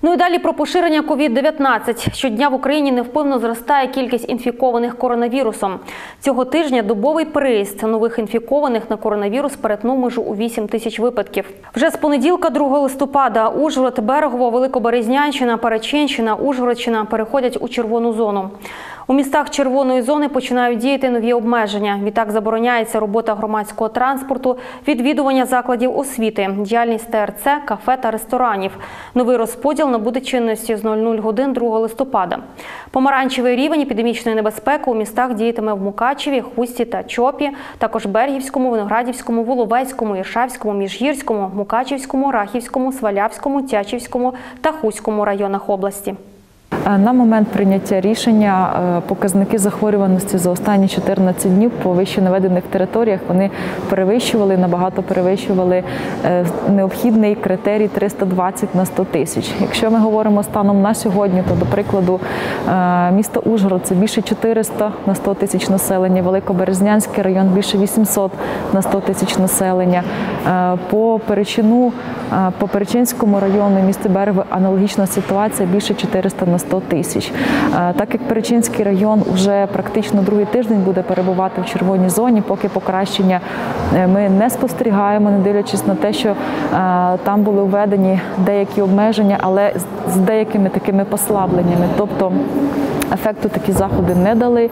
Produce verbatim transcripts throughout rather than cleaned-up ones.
Ну і далі про поширення ковід дев'ятнадцять. Щодня в Україні невпинно зростає кількість інфікованих коронавірусом. Цього тижня добовий приїзд нових інфікованих на коронавірус перетнув межу у вісім тисяч випадків. Вже з понеділка, другого листопада, Ужгород, Берегово, Великоберезнянщина, Перечинщина, Ужгородщина переходять у червону зону. У містах червоної зони починають діяти нові обмеження. Відтак забороняється робота громадського транспорту, відвідування закладів освіти, діяльність Те Ер Це, кафе та ресторанів. Новий розподіл набуде чинності з нуль нуль годин другого листопада. Помаранчевий рівень епідемічної небезпеки у містах діятиме в Мукачеві, Хусті та Чопі, також Бергівському, Виноградівському, Воловецькому, Іршавському, Міжгірському, Мукачівському, Рахівському, Свалявському, Тячівському та Хуському районах області. На момент прийняття рішення показники захворюваності за останні чотирнадцять днів по вище наведених територіях вони перевищували, набагато перевищували необхідний критерій триста двадцять на сто тисяч. Якщо ми говоримо станом на сьогодні, то, до прикладу, місто Ужгород – це більше чотириста на сто тисяч населення, Великоберезнянський район – більше вісімсот на сто тисяч населення. По Перечину, по Перечинському району, місто Берегово – аналогічна ситуація, більше чотириста на сто тисяч. Так як Перечинський район вже практично другий тиждень буде перебувати в червоній зоні, поки покращення ми не спостерігаємо, не дивлячись на те, що там були введені деякі обмеження, але з деякими такими послабленнями. Тобто ефекту такі заходи не дали,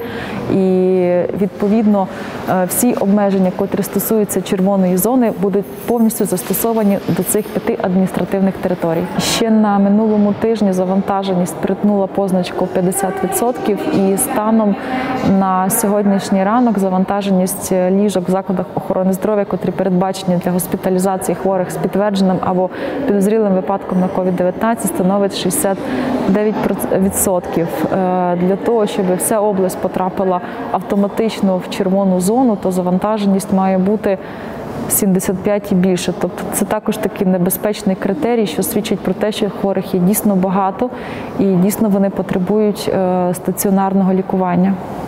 і відповідно всі обмеження, котрі стосуються червоної зони, будуть повністю застосовані до цих п'яти адміністративних територій. Ще на минулому тижні завантаженість перетнула позначку п'ятдесят відсотків, і станом на сьогоднішній ранок завантаженість ліжок в закладах охорони здоров'я, котрі передбачені для госпіталізації хворих з підтвердженим або підозрілим випадком на ковід дев'ятнадцять, становить шістдесят дев'ять відсотків. Для того, щоб вся область потрапила автоматично в червону зону, то завантаженість має бути сімдесят п'ять і більше. Тобто це також такий небезпечний критерій, що свідчить про те, що хворих є дійсно багато і дійсно вони потребують стаціонарного лікування.